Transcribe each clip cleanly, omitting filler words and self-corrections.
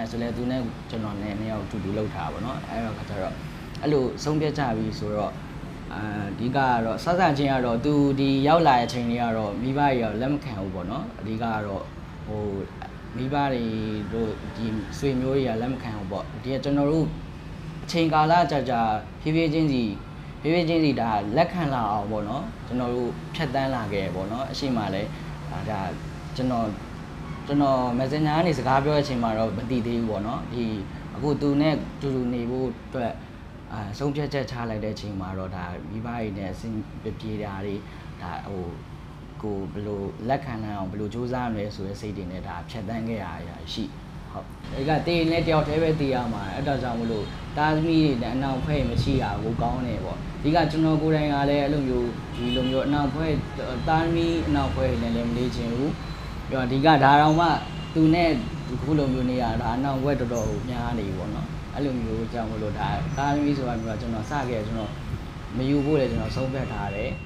ဆိုလဲသူနဲ့ကျွန်တော်နဲ့နှစ်ယောက်တူတူလောက်ထားပါတော့အဲ့တော့ခါကျတော့အဲ့လိုဆုံးဖြတ်ကြပြီဆိုတော့ဒီကတော့စချင်းကတော့သူဒီရောက်လာတဲ့အချိန်လေးကတော့မိဘတွေကတော့လက်မခံဘူးပေါ့နော်အဓိကကတော့ဟိုမိဘတွေတို့ဒီဆွေမျိုးတွေကလက်မခံဘူးပေါ့ဒီကကျွန်တော်တို့အချိန်ကာလကြာဖြည်းဖြည်းချင်းစီဒါလက်ခံလာအောင်ပေါ့နော်ကျွန်တော်တို့ဖြတ်တန်းလာခဲ့ပေါ့နော်အရှိမလဲဒါကျွန်တော် messenger ကနေစကားပြောတဲ့အချိန်မှာတော့မသိသေးဘူးပေါ့နော်ဒီအခုသူနဲ့တူတူနေဖို့အတွက်ဆုံးဖြတ်ချက်ချလိုက်တဲ့အချိန်မှာတော့ဒါမိဘတွေနဲ့အဆင်ပြေတာတွေဒါဟိုကိုဘယ်လိုလက်ခံနိုင်အောင်ဘယ်လိုစူးစမ်းရမလဲဆိုတဲ့စိတ်တွေနဲ့ဒါဖြတ်တန်းခဲ့ရရှိဟုတ်ဒါကတေးနဲ့တယောက်တည်းပဲတေးရမှာအဲ့ဒါကြောင့်မလို့တာသမီးတွေအနောက်ဖွဲ့မရှိတာကိုကောင်းတယ်ပေါ့ဒီကကျွန်တော်ကိုယ်တိုင်ကလည်းအဲ့လိုမျိုးဒီလိုမျိုးအနောက်ဖွဲ့တာသမီးအနောက်ဖွဲ့နဲ့လည်းမလေးချင်ဘူးပြောဒီကဒါတော့မှသူနဲ့ခုလိုမျိုးနေရတာအနောက်ဘက်တော်တော်များနေပြီပေါ့နော်အဲ့လိုမျိုးကြောင့်မလို့ဒါတာသမီးဆိုတာမျိုးကျွန်တော်စခဲ့ကျွန်တော်မယူဖို့လည်းကျွန်တော်ဆုံးဖြတ်ထားတယ်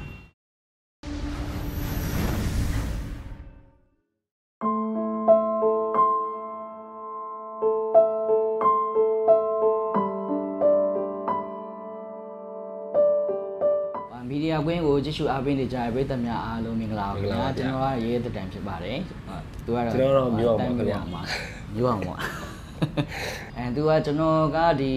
မီဒီယာကွင်းကိုကြည့်ရှုအားပေးနေကြတဲ့ပရိသတ်များအားလုံးမင်္ဂလာပါခင်ဗျာကျွန်တော်ကရဲတတန်ဖြစ်ပါတယ်သူကတော့ကျွန်တော်မျိုးအောင်ပါခင်ဗျာမျိုးအောင်ပေါ့သူကကျွန်တော်ကဒီ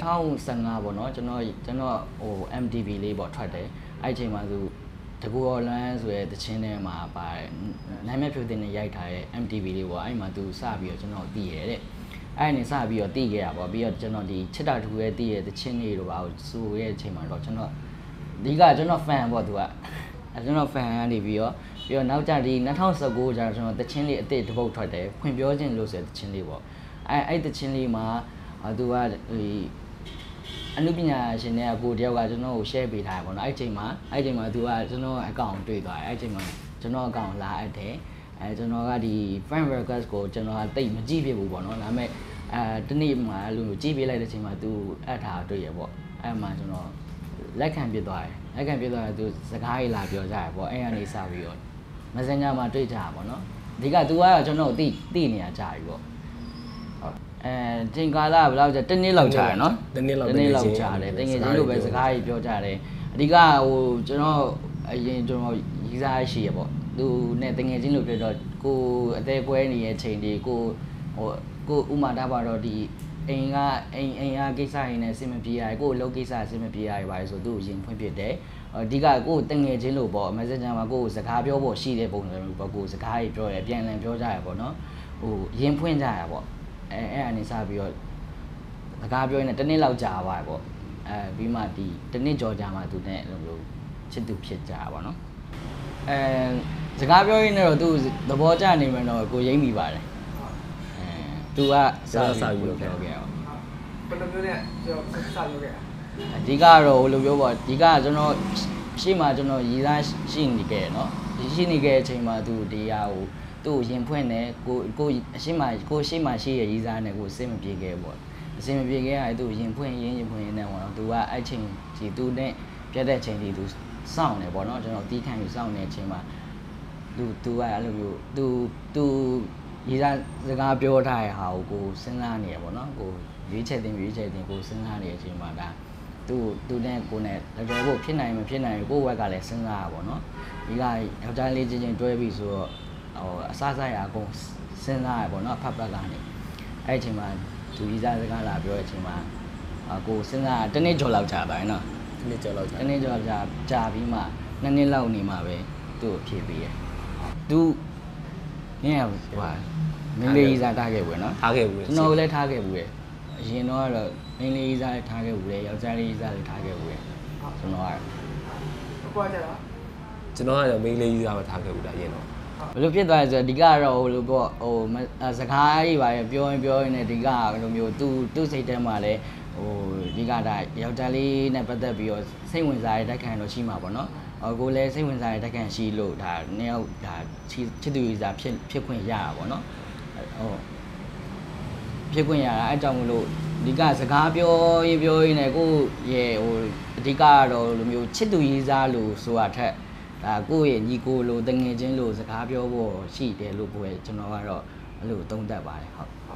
2015ပေါ့နော်ကျွန်တော်ဟို MTV လေးပေါ့ထွက်တယ်အဲ့ချိန်မှာသူတကူအော်လန်းဆိုရဲတချင်းထဲမှာပါတယ်နိုင်မဲ့ဖြူတင်နဲ့ရိုက်ထားတဲ့ MTV လေးပေါ့အဲ့မှာသူစပြီးတော့ကျွန်တော်သိရတဲ့အဲ့နေစပြီးတော့သိခဲ့ရပေါ့ပြီးတော့ကျွန်တော်ဒီချစ်တာတူရဲ့သိရတဲ့တချင်းလေးတို့ပါဟိုဆိုရဲ့အချိန်မှာတော့ကျွန်တော်ဒီကကျွန်တော် fan ပေါ့သူကကျွန်တော် fan ကနေပြီးတော့နောက်ကြဒီ2019ကျတော့ကျွန်တော်တချင်းလေးအစ်စ်တစ်ပုတ်ထွက်တယ်ဖွင့်ပြောခြင်းလို့ဆိုတဲ့တချင်းလေးပေါ့အဲ့တချင်းလေးမှာသူကဒီအနုပညာရှင်တွေကကိုတယောက်ကကျွန်တော်ကို share ပေးထားတယ်ပေါ့နော်အဲ့ချိန်မှာသူကကျွန်တော်အကောင့်တွေ့သွားတယ်အဲ့ချိန်မှာကျွန်တော်အကောင့်လာအပ်တယ်ကျွန်တော်ကဒီ fan request ကိုကျွန်တော်ကတိတ်မကြည့်ဖြစ်ဘူးပေါ့နော်ဒါပေမဲ့တနေ့မှာအဲ့လိုကြည့်ပေးလိုက်တဲ့ချိန်မှာသူအပ်ထားတွေ့ရပေါ့အဲ့မှာကျွန်တော်လက်ခံပြသွားတယ်သူစကားကြီးလာပြောကြရပေါ့အဲ့ကနေစပြီးတော့ messenger မှာတွေ့ကြတာပေါ့နော်ဒီကသူကတော့ကျွန်တော်သိနေရကြပြီပေါ့ဟုတ်ချိန်ကာလဘယ်လောက်ကြာတနေ့လောက်ကြာရနော်တနေ့လောက်ကြာတယ်တကယ်ချင်းလိုပဲစကားကြီးပြောကြတယ်အဓိကဟိုကျွန်တော်အရင်ကျွန်တော်ရေးစားရှိရပေါ့သူနဲ့တကယ်ချင်းလိုတွေ့တော့ကိုအသေးကွဲနေရဲ့ချိန်ဒီကိုဥမာတာပါတော့ဒီအိမ်အားကိစ္စရင်းနဲ့စင်မပြေရကိုအလုပ်ကိစ္စစင်မပြေရပါလေဆိုသူ့ကိုရင်ဖွင့်ဖြစ်တယ်အဓိကကိုတငယ်ချင်းလို့ပေါ့ messenger မှာကိုစကားပြောဖို့ရှိတဲ့ပုံစံမျိုးပေါ့ကိုစကားကြီးပြောရပြန်လည်ပြောကြရပေါ့နော်ဟိုရင်ဖွင့်ကြရပေါ့အဲ့အနေစပြီးတော့စကားပြောရင်တနေ့လောက်ကြာပါပေါ့ပြီးမှဒီတနေ့ကြော်ကြာမှသူနဲ့အဲ့လိုမျိုးချစ်သူဖြစ်ကြပါနော်စကားပြောရင်းတော့သူသဘောကျနေမှတော့ကိုရိမ့်မိပါတယ်သူကစပြီးတော့ပြောခဲ့အောင်ဘယ်လိုမျိုးလဲကျွန်တော်စပြောခဲ့အဓိကတော့ဟိုလိုပြောပေါ့ဒီကကျွန်တော်ရှေ့မှာကျွန်တော်ရည်သားရှိနေခဲ့เนาะရှိနေခဲ့တဲ့အချိန်မှာသူဒီဟာဟိုသူ့ကိုရင်ဖွင့်တယ်ကိုအရှေ့မှာရှိရရည်သားနဲ့ကိုစိတ်မပြေခဲ့ပေါ့အစင်မပြေခဲ့ရတယ်သူ့ရင်ဖွင့်နေပေါ့နော်သူကအဲ့ချိန်ဒီသူနဲ့ပြတ်တဲ့ချိန်ဒီသူစောင့်နေပေါ့နော်ကျွန်တော်တီးခံပြီးစောင့်နေတဲ့အချိန်မှာသူကအဲ့လိုမျိုးသူရည်သားစကားပြောထားတဲ့ဟာကိုစဉ်းစားနေရပေါ့နော်ကိုရွေးချက်တင်ကိုစဉ်းစားနေတဲ့အချိန်မှာဒါသူနဲ့ကိုနဲ့တော်ဖို့ဖြစ်နိုင်မဖြစ်နိုင်ကိုယ့်ဘက်ကလည်းစဉ်းစားရပါတော့ဒီကယောက်ျားလေးချင်းတွဲပြီးဆိုတော့ဟိုအစားစားရအကုန်စဉ်းစားရပေါ့နော်ဖတ်ပတ်ကနေအဲ့အချိန်မှာသူကြီးစားစကားလာပြောတဲ့အချိန်မှာကိုစဉ်းစားတနေ့ကျော်လောက်ကြာပါရဲ့နော်တနေ့ကျော်လောက်ကြာပြီးမှ2နှစ်လောက်နေမှာပဲသူ့ကိုဖြည့်ပေးရသူနင်းဟိုမင်းလေးစားထားခဲ့ဘူးနော်ထားခဲ့ဘူးကျွန်တော်လည်းထားခဲ့ဘူးရဲ့အရင်တော့ကတော့မင်းလေးစားထားခဲ့ဘူးလေယောက်ျားလေးစားလည်းထားခဲ့ဘူးရဲ့ကျွန်တော်ကွာကြတာကျွန်တော်ကတော့မင်းလေးစားပဲထားခဲ့ဘူးဒါရင်တော့ဘယ်လိုဖြစ်သွားလဲဆိုတော့ဒီကတော့ဟိုလိုပေါ့ဟိုစကားကြီးပါရပြောရင်လည်းဒီကဘယ်လိုမျိုးသူ့စိတ်ထဲမှာလည်းဟိုဒီကဒါယောက်ျားလေးနဲ့ပတ်သက်ပြီးတော့စိတ်ဝင်စားတဲ့တက်ခံတော့ရှိမှာပေါ့နော်ကိုလည်းစိတ်ဝင်စားတဲ့တက်ခံရှိလို့ဒါနှစ်ယောက်ဒါချစ်သူရေးစားဖြစ်ခွင့်ရတာပေါ့နော်ဟုတ်ဖြစ်ခွင့်ရတာအဲကြောင့်မလို့ဒီကစကားပြောရင်လည်းကိုရဲ့ဟိုအဓိကကတော့လိုမျိုးချစ်သူရေးစားလို့ဆိုတာထက်ဒါကိုရဲ့ညီကိုလိုတငယ်ချင်းလိုစကားပြောဖို့ရှိတယ်လို့ပြောကျွန်တော်ကတော့အဲ့လိုသုံးသပ်ပါတယ်ဟုတ်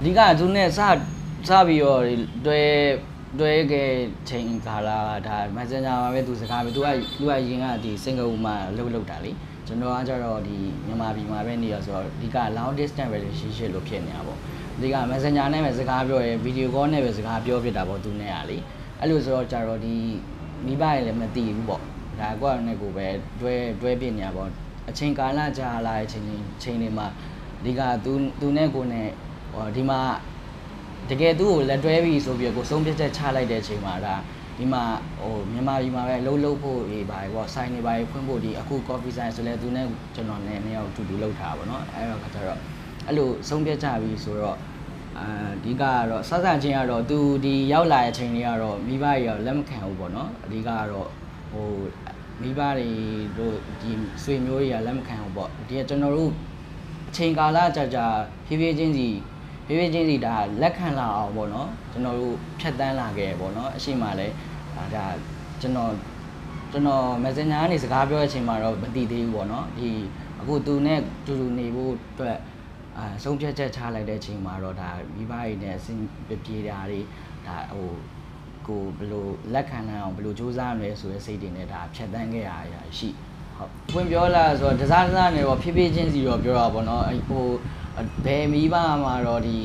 ဒီကသူနဲ့စပြီးတော့တွဲခဲ့ချိန်ခါလာဒါ Messenger မှာပဲသူစကားပဲသူကရင်ကဒီ single မှာလုပ်တာလေကျွန်တော်ကကြတော့ဒီမြန်မာပြည်မှာပဲနေရဆိုတော့ဒီက long distance relationship လို့ဖြစ်နေတာပေါ့ဒီက Messenger နဲ့ပဲစကားပြောရယ် video call နဲ့ပဲစကားပြောဖြစ်တာပေါ့သူနဲ့ကလေအဲ့လိုဆိုတော့ကြတော့ဒီမိဘတွေလည်းမသိဘူးပေါ့ဒါကွာနဲ့ကိုပဲတွဲပြနေတာပေါ့အချိန်ကာလကြာလာတဲ့ချိန်တွေမှာဒီကသူနဲ့ကိုနဲ့ဒီမှာတကယ်သူ့ကိုလက်တွဲပြီးဆိုပြီးကိုဆုံးဖြတ်ချက်ချလိုက်တဲ့အချိန်မှာဒါဒီမှာမြန်မာပြည်မှာပဲလှုပ်ဖို့ပါတယ်ပေါ့ဆိုင်နေပါဖွင့်ဖို့ဒီအခု coffee sign ဆိုလဲသူနဲ့ကျွန်တော်နဲ့နှစ်ယောက်တူလောက်ထားပါပေါ့နော်အဲ့တော့ခါကျတော့အဲ့လိုဆုံးဖြတ်ချပြီးဆိုတော့ဒီကတော့စချင်းကတော့သူဒီရောက်လာတဲ့အချိန်တွေကတော့မိဘတွေကတော့လက်မခံဘူးပေါ့နော်အဓိကကတော့မိဘတွေတို့ဒီဆွေမျိုးတွေကလက်မခံဘူးပေါ့ဒီကျွန်တော်တို့အချိန်ကာလကြာဖြည်းဖြည်းချင်းစီဒါလက်ခံလာအောင်ပေါ့နော်ကျွန်တော်တို့ဖြတ်တန်းလာခဲ့ပေါ့နော်အရှိမလဲဒါကျွန်တော် Messenger ကနေစကားပြောတဲ့အချိန်မှာတော့မသိသေးဘူးပေါ့နော်ဒီအခုသူနဲ့တူနေဖို့အတွက်ဆုံးဖြတ်ချက်ချလိုက်တဲ့အချိန်မှာတော့ဒါမိဘတွေနဲ့အဆင်ပြေတာတွေဒါကိုဘယ်လိုလက်ခံနိုင်အောင်ဘယ်လိုစူးစမ်းမလဲဆိုတဲ့စိတ်တွေနဲ့ဒါဖြတ်တန်းခဲ့ရရှိဟုတ်ဖွင့်ပြောလာဆိုတော့တစားနဲ့တော့ဖြည်းဖြည်းချင်းစီတော့ပြောတာပေါ့နော်ဘယ်မိဘမှာတော့ဒီ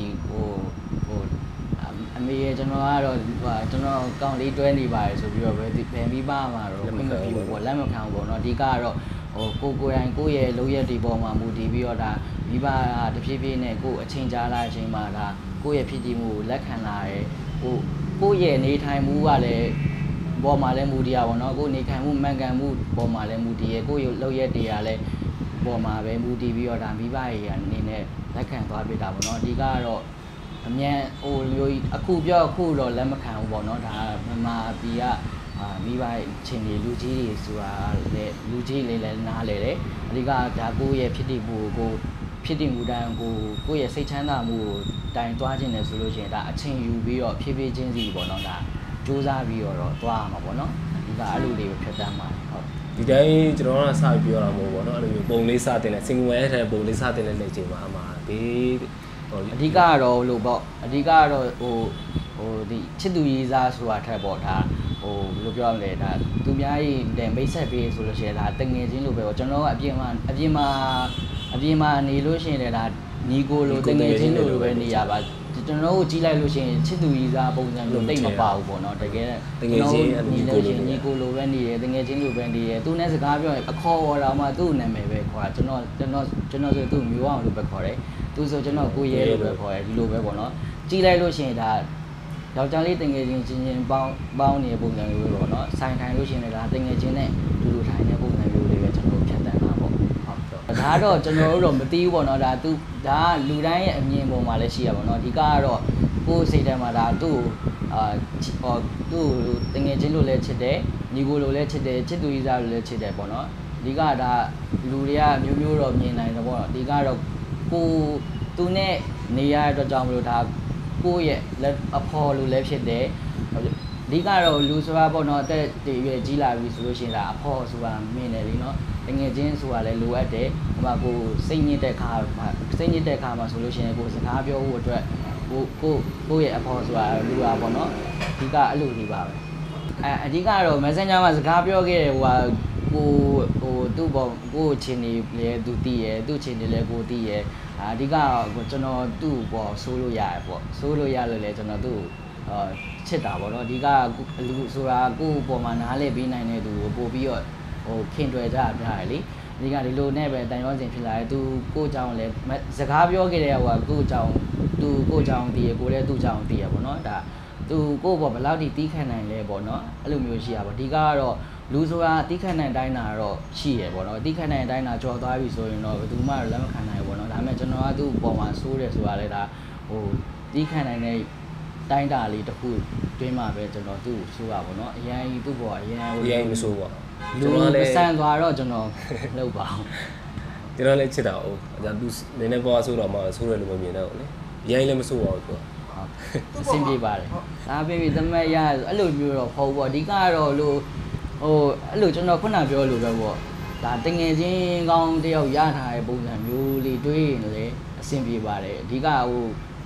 အမေကျွန်တော်ကတော့ကျွန်တော်ကောင်းလေးတွဲနေပါတယ်ဆိုပြီးတော့ဘယ်မိဘမှာတော့ခွင့်မပြုဘူးပေါ့လက်မခံဘူးပေါ့နော်အဓိကတော့ကိုယ်တိုင်ကိုယ့်ရဲ့လုပ်ရက်တွေပေါ်မှာမူတည်ပြီးတော့ဒါမိဘတဖြည်းဖြည်းနဲ့ကိုယ်အချိန်ကြာလာတဲ့အချိန်မှာဒါကိုယ့်ရဲ့ဖြစ်တည်မှုကိုလက်ခံလာတယ်ကိုယ့်ရဲ့နေထိုင်မှုကလည်းပေါ်မှာလည်းမူတည်ရပါတော့ကိုယ်နေထိုင်မှုမှန်ကန်မှုပေါ်မှာလည်းမူတည်ရကိုယ့်ရဲ့လုပ်ရက်တွေကလည်းပေါ်မှာပဲမူတည်ပြီးတော့ဒါမိဘတွေအနေနဲ့လက်ခံသွားပြတာပေါ့နော်အဓိကတော့အမြန်မျိုးအခုပြောအခုတော့လက်မခံဘူးပေါ့နော်ဒါမြန်မာပြည်ကမိဘချင်းတွေလူကြီးတွေဆိုတာလည်းလူကြီးလေးလည်းနားလေတယ်အဓိကဒါကိုယ့်ရဲ့ဖြစ်တည်မှုကိုဖြစ်တည်မှုတိုင်းကိုယ့်ရဲ့စိတ်ချမ်းသာမှုကိုတိုင်သွားခြင်းတယ်ဆိုလို့ရှိရင်ဒါအချိန်ယူပြီးတော့ဖြည်းဖြည်းချင်းစီပေါ့နော်ဒါစူးစမ်းပြီးတော့သွားရမှာပေါ့နော်ဒီကအဲ့လိုလေးကိုဖြတ်တန်းပါတယ်ဟုတ်ဒီတိုင်းကျွန်တော်ကစပြီးပြောတာမဟုတ်ပေါ့နော်အဲ့လိုမျိုးပုံလေးစတင်တဲ့ single wire ထဲပုံလေးစတင်တဲ့နေချိန်မှာအမှာဘေးအဓိကကတော့လို့ပေါ့အဓိကကတော့ဒီချစ်သူရေးစားဆိုတာထက်ပေါ့ဒါဘယ်လိုပြောရမလဲဒါသူများကြီးတဲ့မိတ်ဆက်ပေးဆိုလို့ရှိရင်ဒါတငယ်ချင်းလိုပဲပေါ့ကျွန်တော်ကအပြင်မှာနေလို့ရှိရင်လည်းဒါညီကိုလိုတငယ်ချင်းလိုပဲနေရပါကျွန်တော်တို့ကြည့်လိုက်လို့ရှိရင်ချစ်သူရေးစားပုံစံမျိုးတိတ်မပါဘူးပေါ့နော်တကယ်တငယ်ချင်းညီကိုလိုပဲနေတယ်တငယ်ချင်းလိုပဲနေတယ်သူနဲ့စကားပြောရင်အခေါ်တော်မှသူ့နာမည်ပဲခေါ်တာကျွန်တော်ဆိုသူ့မျိုးအောင်လို့ပဲခေါ်တယ်သူဆိုကျွန်တော်ကိုရဲလို့ပဲခေါ်တယ်ဒီလိုပဲပေါ့နော်ကြည့်လိုက်လို့ရှိရင်ဒါယောက်ျားလေးတငယ်ချင်းပေါင်းနေတဲ့ပုံစံမျိုးပဲပေါ့နော်ဆိုင်ထိုင်လို့ရှိရင်လည်းဒါတငယ်ချင်းနဲ့တူထိုင်တဲ့ပုံစံမျိုးလေးပဲကျွန်တော်ဖြတ်တန်းတာပေါ့ဟုတ်ဒါတော့ကျွန်တော်တို့တော့မသိဘူးပေါ့နော်ဒါလူတိုင်းရဲ့အမြင်ပေါ်မှာလည်းရှိရပါတော့ဒီကတော့ကိုယ်စိတ်ထဲမှာဒါသူ့သူ့တငယ်ချင်းလို့လည်းချစ်တယ်ညီကိုလိုလည်းချစ်တယ်ချစ်သူကြီးစားလိုလည်းချစ်တယ်ပေါ့နော်ဒီကဒါလူတွေကမျိုးတော့မြင်နိုင်တယ်ပေါ့နော်ဒီကတော့သူနဲ့နေရတဲ့အတွက်ကြောင့်မလို့ဒါကိုယ့်ရဲ့အဖော်လိုလည်းဖြစ်တယ်အဓိကတော့လူဆိုတာပေါ့နော်အသက်တွေကြီးလာပြီဆိုလို့ရှိရင်ဒါအဖော်ဆိုတာမြင်တယ်လीနော်တကယ်ချင်းဆိုတာလည်းလိုအပ်တယ်ဟိုမှာကိုစိတ်ညစ်တဲ့ခါမှာဆိုလို့ရှိရင်ကိုစကားပြောဖို့အတွက်ကိုရဲ့အဖော်ဆိုတာလူပါပေါ့နော်အဓိကအဲ့လိုကြီးပါပဲအဓိကတော့ Messenger မှာစကားပြောခဲ့တယ်ဟိုသူ့ပေါ်ကိုချင်းနေလေသူတည်ရသူ့ချင်းနေလေကိုတည်ရအဓိကကျွန်တော်သူ့ပေါ်ဆိုးလို့ရတယ်ပေါ့ဆိုးလို့ရလို့လေကျွန်တော်သူ့ချစ်တာပေါ့နော်အဓိကလူဆိုတာကိုပေါ်မှာနားလဲပေးနိုင်တဲ့သူကိုပို့ပြီးတော့ခင်တွယ်ကြပြရတယ်လေအဓိကဒီလိုနဲ့ပဲတန်ရောစင်ဖြစ်လာတယ်သူကိုကြောင်လဲစကားပြောခဲ့တဲ့ဟိုကိုကြောင်တည်ရကိုလည်းသူ့ကြောင်တည်ရပေါ့နော်ဒါသူကိုပေါ်ဘယ်လောက်ထိတီးခံနိုင်လဲပေါ့နော်အဲ့လိုမျိုးရှိရပါအဓိကကတော့လူဆိုတာတီးခတ်နိုင်တိုင်းတာတော့ရှိရပေါ့နော်တီးခတ်နိုင်တိုင်းတာကြော်သွားပြီဆိုရင်တော့ဘယ်သူမှလက်မခံနိုင်ဘူးပေါ့နော်ဒါပေမဲ့ကျွန်တော်ကသူ့ပေါ်မှာဆိုးတယ်ဆိုတာလေဒါတီးခတ်နိုင်တဲ့တိုင်းတာလေးတစ်ခုတွင်းမှာပဲကျွန်တော်သူ့ဆိုးတာပေါ့နော်အရင်သူ့ပေါ်အရင်မဆိုးပါလူလည်းဆန်သွားတော့ကျွန်တော်လောက်ပါအောင်ကျွန်တော်လည်းချစ်တာဟုတ်ဒါသူနည်းနည်းပေါ်ဆိုးတော့မှဆိုးတယ်လို့မမြင်တော့ဘူးလေအရင်လည်းမဆိုးပါဘူးသူအဆင်ပြေပါတယ်ဒါပေမဲ့သမက်ရအဲ့လိုမျိုးတော့ဟုတ်ပေါ့အဓိကတော့လို့အဲ့လိုကျွန်တော်ခုနပြောလို့ပဲပေါ့ဒါတငယ်ချင်းကောင်းတယောက်ရထားတဲ့ပုံစံမျိုးလေးတွေးရင်လည်းအဆင်ပြေပါတယ်အဓိက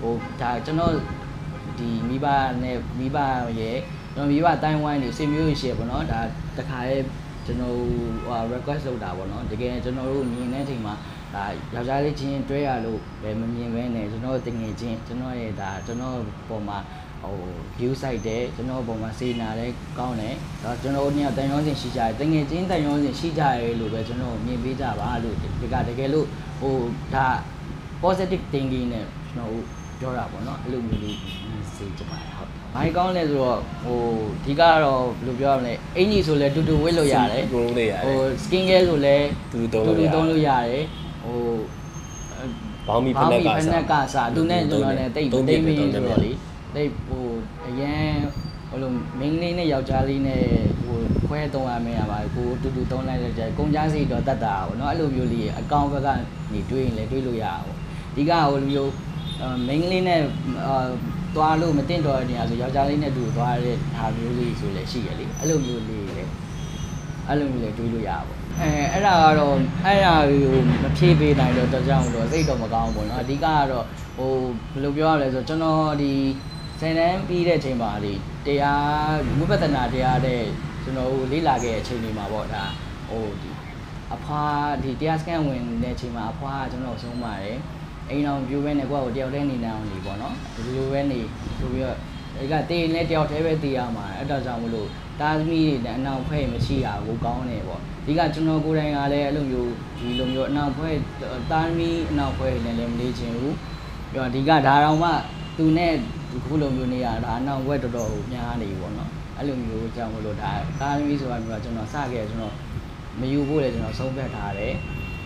ဒါကျွန်တော်ဒီမိဘနဲ့မိဘရဲ့ကျွန်တော်မိဘတိုင်းဝိုင်းနေစေမျိုးရှိရပေါ့နော်ဒါတခါရဲ့ကျွန်တော်request လုပ်တာပေါ့နော်တကယ်ကျွန်တော်တို့မြင်တဲ့အချိန်မှာဒါယောက်ျားလေးချင်းတွဲရလို့ပဲမမြင်ပဲနဲ့ကျွန်တော်တငယ်ချင်းကျွန်တော်ရဲ့ဒါကျွန်တော်ပုံမှာview site တဲ့ကျွန်တော်ပုံမှာစေနာလဲကောင်းတယ်ဒါကျွန်တော်တို့ညတန်ရုံးစင်ရှိကြတယ်တငယ်ချင်းတန်ရုံးစင်ရှိကြရဲလို့ပဲကျွန်တော်မြင်ပေးကြပါလို့ဒီကတကယ်လို့ဒါ positive thinking နဲ့ကျွန်တော်ပြောတာပေါ့နော်အဲ့လိုမျိုးလေးစေချင်ပါတယ်ဟုတ်ဘာကောင်းလဲဆိုတော့ဒီကတော့ဘယ်လိုပြောရမလဲအင်ကြီးဆိုလဲတူတူဝတ်လို့ရတယ် skin care ဆိုလဲတူတူသုံးလို့ရတယ်ဘောင်းမီဖနက်ကစားသူနဲ့ကျွန်တော်လည်းတိတ်မင်းဆိုတော့လေတိတ်အရင်လိုမင်းလေးနဲ့ယောက်ျားလေးနဲ့ခွဲသုံးရမယ်ပါကိုတူတူသုံးလိုက်တဲ့ကုန်ကြစီတော့တတ်တာပေါ့နော်အဲ့လိုမျိုးလေးအကောင့်ဘက်ကနေတွေးရင်လည်းတွေးလို့ရအောင်ဒီကလိုမျိုးမင်းလေးနဲ့သွားလို့မတင်တော့တဲ့နေရာဆိုယောက်ျားလေးနဲ့တူသွားတဲ့ဟာမျိုးလေးဆိုလည်းရှိရလေအဲ့လိုမျိုးလေးလေအဲ့လိုမျိုးလေးတွေးလို့ရပါဘူးအဲ့ဒါကတော့အဲ့ဒါကိုမဖြည့်ပေးနိုင်တော့ကြောင့်လို့စိတ်တော့မကောင်းဘူးပေါ့နော်အဓိကကတော့ဘယ်လိုပြောရလဲဆိုတော့ကျွန်တော်ဒီစင်တန်းပြီးတဲ့အချိန်မှာဒီတရားဝိပဿနာတရားတဲ့ကျွန်တော်လေ့လာခဲ့တဲ့အချိန်တွေမှာပေါ့ဒါဒီအဖွာဒီတရားစကန်ဝင်တဲ့အချိန်မှာအဖွာကကျွန်တော်ဆုံးပါတယ်အိမ်အောင်ပြိုးပဲနဲ့ကိုယ့်ကိုတယောက်တည်းနေနေအောင်နေပေါ့နော်ဒီလိုပဲနေဆိုပြီးတော့ဒီကတေးနဲ့တယောက်တည်းပဲတေးရမှာအဲ့ဒါကြောင့်မလို့တာသမီးတွေနဲ့အနောက်ဖွဲ့မရှိတာကိုကောင်းတယ်ပေါ့ဒီကကျွန်တော်ကိုယ်တိုင်ကလည်းအဲ့လိုမျိုးဒီလိုမျိုးအနောက်ဖွဲ့တာသမီးအနောက်ဖွဲ့နဲ့လည်းမနေချင်ဘူးပြီးတော့ဒီကဒါတော့မှသူနဲ့ခုလိုမျိုးနေရတာအနောက်ဝက်တော်တော်များနေပြီပေါ့နော်အဲ့လိုမျိုးကြောင့်မလို့ဒါတာသမီးဆိုတာမျိုးကကျွန်တော်စခဲ့ကျွန်တော်မယူဖို့လည်းကျွန်တော်ဆုံးဖြတ်ထားတယ်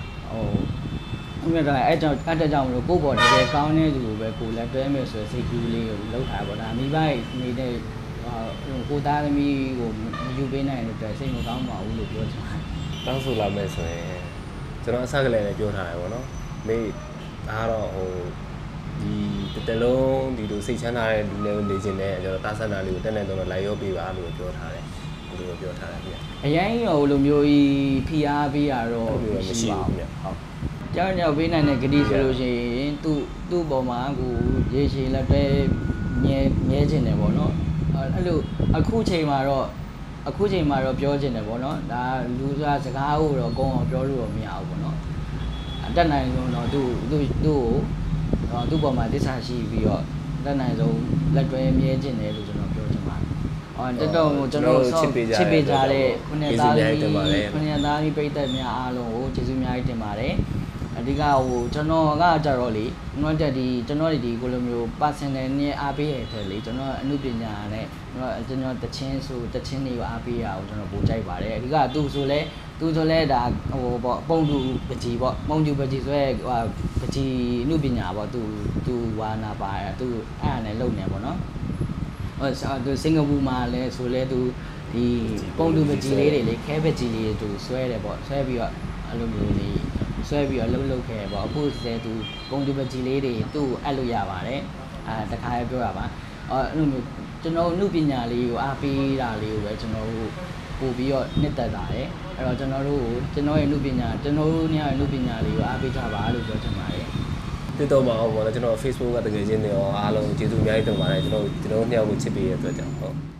အဲ့ဒါအဲ့ကြောင့်မလို့ကိုယ့်ဘော်တကယ်ကောင်းတဲ့သူကိုပဲကိုလည်းတွဲမယ်ဆိုစိတ်ကူးလေးကိုလောက်ထားပါဒါမိဘနေတဲ့ကိုသားသမီးကိုမယူပေးနိုင်တဲ့အတွက်စိတ်မကောင်းပါဘူးလို့ပြောချင်ပါတယ်။တောင်းဆိုလာမယ်ဆိုရင်ကျွန်တော်အဆက်ကလေးလည်းပြောထားတယ်ပေါ့နော်။မေဒါကတော့ဒီတလုံးဒီလိုစိတ်ချမ်းသာတဲ့လူနဲ့နေခြင်းနဲ့ကျွန်တော်တာဆန္ဒလေးကိုတက်နေတော့လိုက်ရောပေးပါလို့ပြောထားတယ်။ဒီလိုပြောထားတယ်ခင်ဗျ။အရင်ရောလိုမျိုးကြီးဖိအားပေးရတော့မရှိဘူးခင်ဗျ။ဟုတ်ကြောင်ကြောင်ပေးနိုင်တဲ့ဂတိဆိုလို့ရှိရင်သူ့ပေါ်မှာကိုရေရှည်လက်တဲမြဲခြင်းတယ်ပေါ့နော်အဲ့လိုအခုချိန်မှာတော့ပြောခြင်းတယ်ပေါ့နော်ဒါလူစားစကားကိုတော့အကုန်အောင်ပြောလို့တော့မရဘူးပေါ့နော်အတက်နိုင်ဆုံးတော့သူ့ပေါ်မှာတစ္ဆာရှိပြီးတော့အတက်နိုင်ဆုံးလက်တွဲမြဲခြင်းတယ်လို့ကျွန်တော်ပြောချင်ပါတယ်တော်ကျွန်တော်ချစ်ပေးကြတဲ့ခုနှစ်သားသမီးပိတ်သက်များအားလုံးကိုကျေးဇူးအများကြီးတင်ပါတယ်အဓိကကျွန်တော်ကကြတော့လေကျွန်တော်ဒီကိုလိုမျိုး personal နဲ့အားပေးရတဲ့လေကျွန်တော်အမှုပညာနဲ့ကျွန်တော်တချင်းတွေကိုအားပေးရအောင်ကျွန်တော်ပို့ကြိုက်ပါတယ်အဓိကသူဆိုလဲဒါပေါ့ပုံတူပကြီးပေါ့ပုံတူပကြီးဆိုရဲပကြီးအမှုပညာပေါ့သူဝါနာပါသူအဲ့ဒါနဲ့လုပ်နေပေါ့နော်သူစင်ကာပူမှာလဲဆိုလဲသူဒီပုံတူပကြီးလေးတွေလေခဲပကြီးလေးသူဆွဲတယ်ပေါ့ဆွဲပြီးတော့အဲ့လိုမျိုးလေးဆွဲပြီးတော့လှုပ်ခဲ့ပေါ့အခုစဲသူပုံတူပကြီးလေးတွေသူ့အပ်လို့ရပါတယ်တခါရပြောတာပါအဲ့လိုမျိုးကျွန်တော်အမှုပညာလေးကိုအားပေးတာလေးကိုပဲကျွန်တော်တို့ပို့ပြီးတော့နှစ်သက်တာတယ်အဲ့တော့ကျွန်တော်ရဲ့အမှုပညာကျွန်တော်တို့ညရဲ့အမှုပညာလေးကိုအားပေးကြပါလို့ပြောချင်ပါတယ်တွေ့တော့မှာပေါ့နော်ကျွန်တော် Facebook ကတကယ်ချင်းတွေရောအားလုံးကျေးဇူးအများကြီးတင်ပါတယ်ကျွန်တော်နှစ်ယောက်ကိုချစ်ပေးရတဲ့အတွက်ကြောင့်ဟုတ်